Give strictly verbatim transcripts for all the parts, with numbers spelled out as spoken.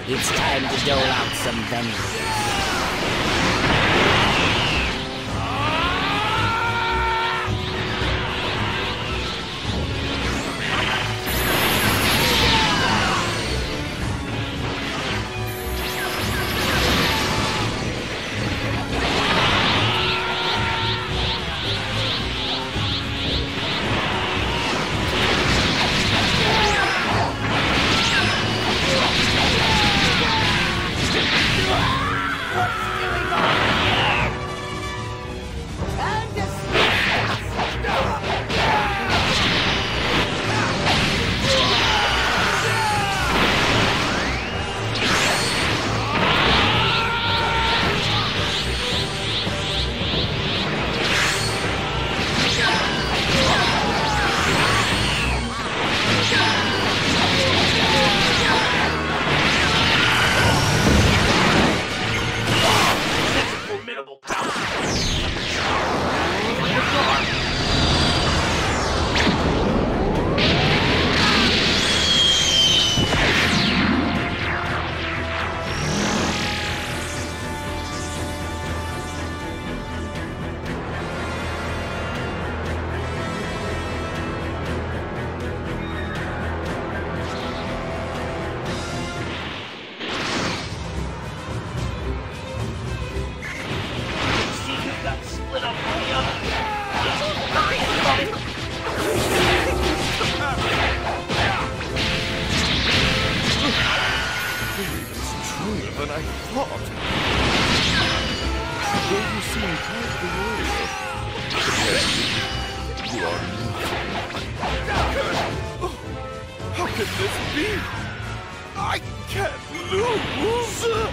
It's time to dole out some vengeance. Than I thought. Though you seem quite the warrior, you are not. Oh, how can this be? I can't lose!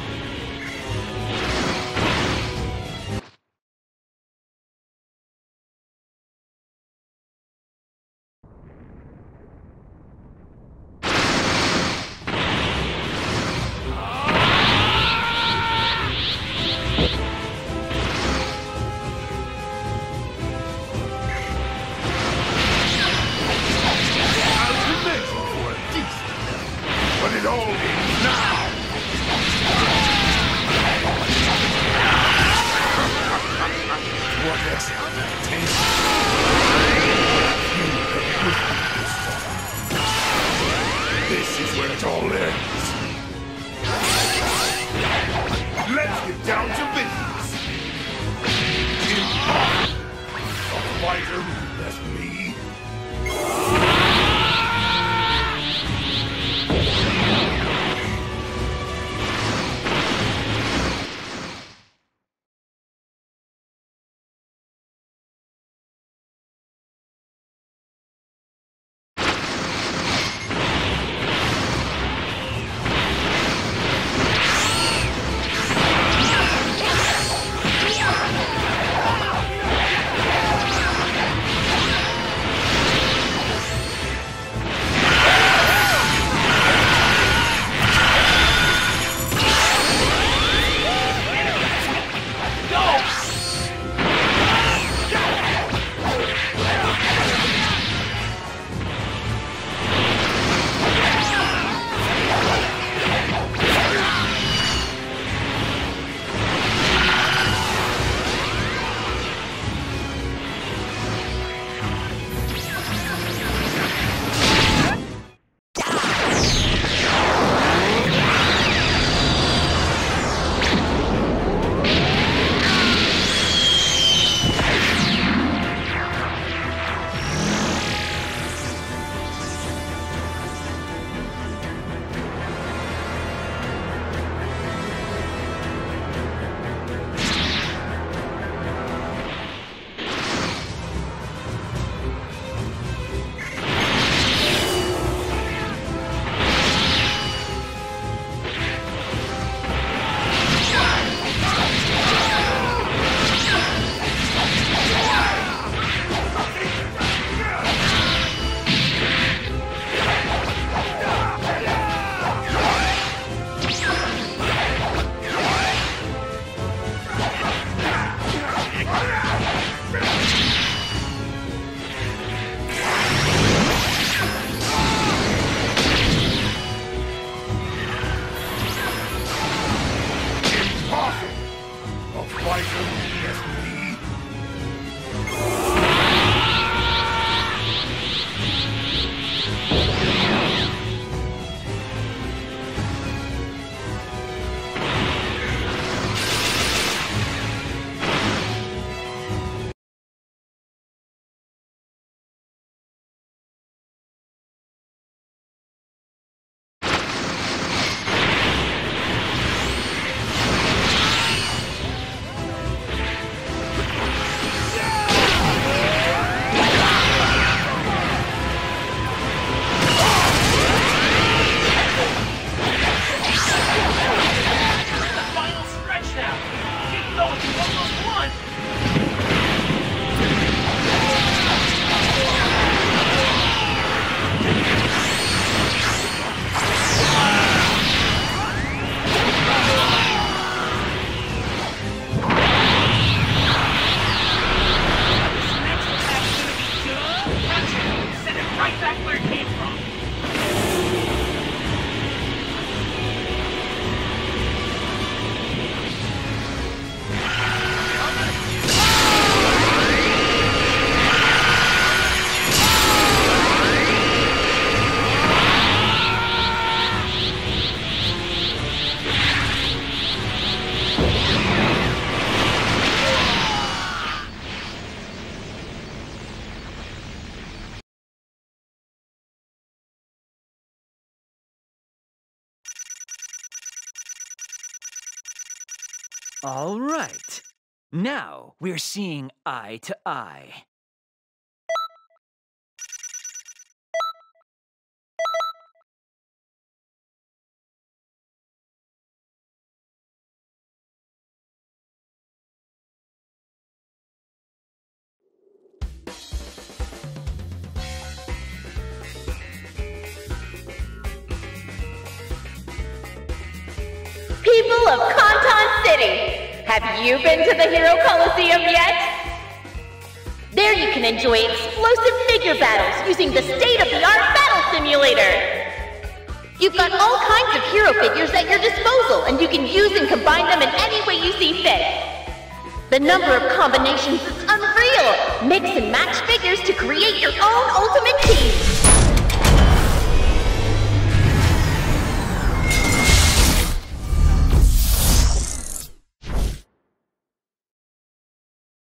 It all ends now! What expectation? This is where it all ends. Let's get down to business. A fighter who left me. All right. Now we're seeing eye to eye. People of Kanton City, have you been to the Hero Coliseum yet? There you can enjoy explosive figure battles using the state-of-the-art battle simulator. You've got all kinds of hero figures at your disposal, and you can use and combine them in any way you see fit. The number of combinations is unreal! Mix and match figures to create your own ultimate